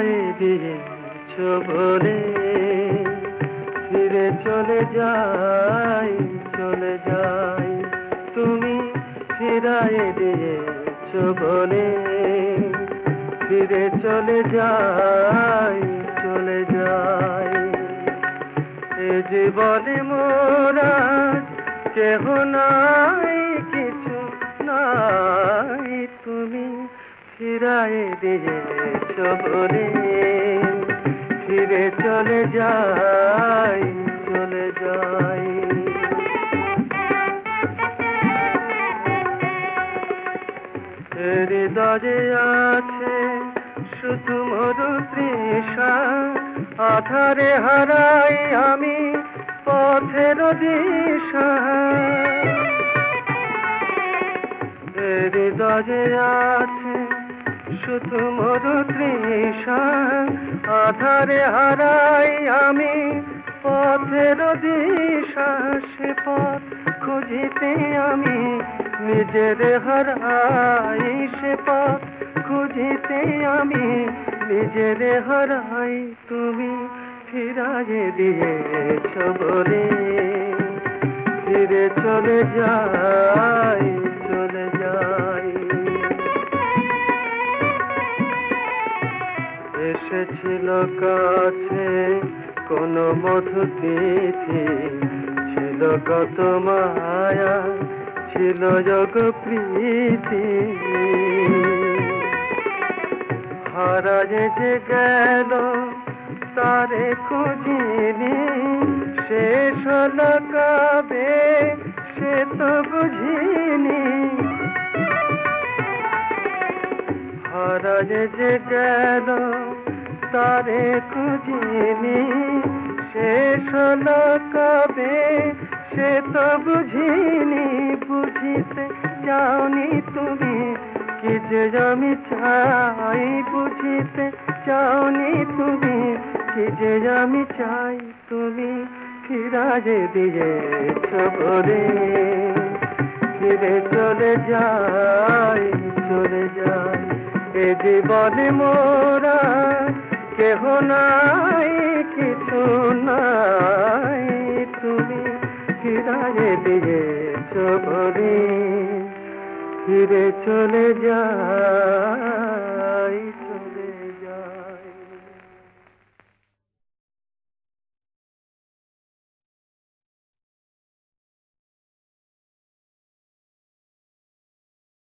ফিরায়ে দিয়েছ বলে ফিরে চলে যাই চলে যাই তুমি ফিরায়ে দিয়েছ বলে ফিরে চলে যাই চলে যাই এ জীবনে মোরা কেহ নাই কিছু নাই তুমি ফিরায়ে দিয়েছ বলে ফিরে চলে যাই চলে যাই হৃদয়ে আছে শুধু মরু তৃষা আধারে হারাই আমি পথের দিশা হৃদয়ে আছে শুধু মরু তৃষা আধারে হারাই আমি পথের দিশা সে পথ খুঁজিতে আমি নিজের হারাই সে পথ খুঁজিতে আমি নিজের হারাই তুমি ফিরায়ে দিয়েছ বলে ফিরে চলে যাই চলে যাই এসেছিল কাছে কোন মধু তিথি ছিল কত মায়া ছিল যোগ প্রীতি হারায়ে যে গেল তারে খুঁজিনি শেষ হলো কবে সে তো বুঝিনি হারায়ে যে গেল তারে খুঁজিনি শেষ হলো কবে সে তো বুঝিনি বুঝিতে যাওনি তুমি কি যে আমি চাই বুঝিতে চাওনি তুমি কি যে আমি চাই তুমি ফিরায়ে দিয়েছ বলে ফিরে চলে যাই চলে যাই এ জীবনে মোরা কেহ নাই কিছু নাই তুমি ফিরায়ে দিয়েছ বলে ফিরে চলে যাই